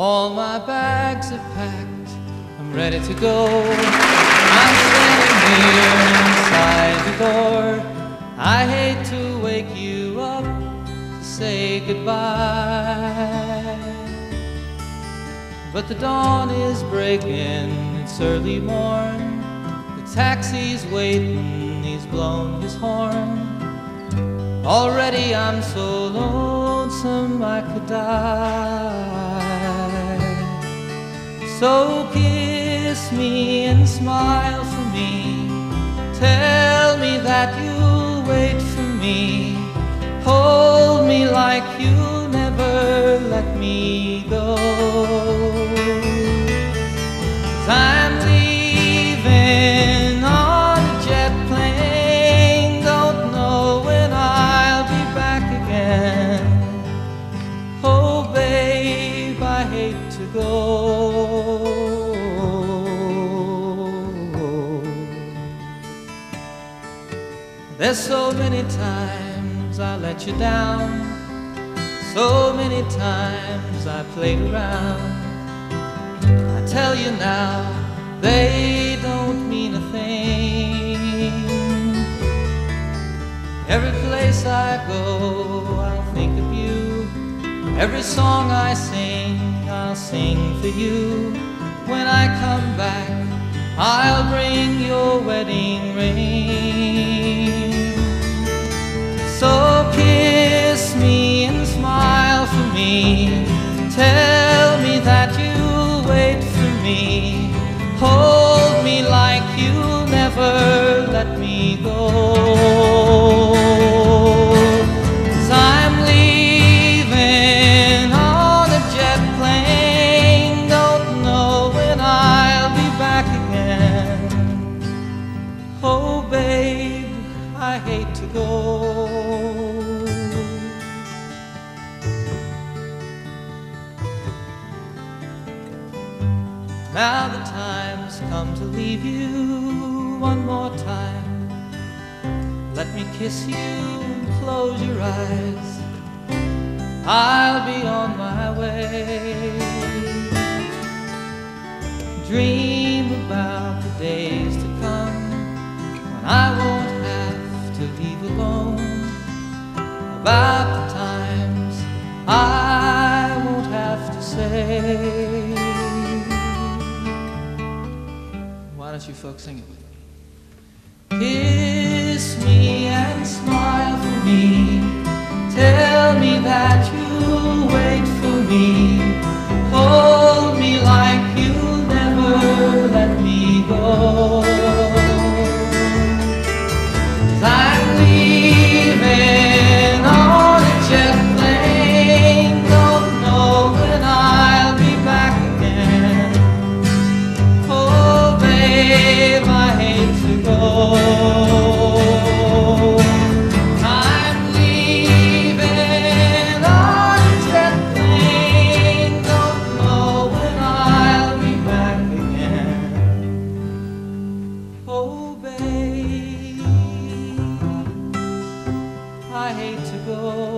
All my bags are packed, I'm ready to go. I'm standing here inside the door. I hate to wake you up to say goodbye, but the dawn is breaking, it's early morn. The taxi's waiting, he's blown his horn. Already I'm so lonesome I could die. So kiss me and smile for me. Tell me that you'll wait for me. Hold me like you'll never let me go. 'Cause I'm leaving on a jet plane. Don't know when I'll be back again. Oh babe, I hate to go. There's so many times I let you down, so many times I played around. I tell you now, they don't mean a thing. Every place I go, I'll think of you. Every song I sing, I'll sing for you. When I come back, I'll bring your wedding ring. So kiss me and smile for me. Tell me that you'll wait for me. Hold me like you'll never let me go. 'Cause I'm leaving on a jet plane. Don't know when I'll be back again. Oh babe, I hate to go. Now the time's come to leave you one more time. Let me kiss you and close your eyes. I'll be on my way. Dream about the days to come when I won't have to leave alone. About the times I won't have to say. Why don't you folks sing it with me? Kiss me and smile for me. Tell me that you'll wait for me. Hold me like you'll never let me go. 'Cause I'm leaving on a jet plane. Don't know when I'll be back again. Oh babe, I hate to go. I'm leaving on a jet plane. Don't know when I'll be back again. Oh babe, I hate to go.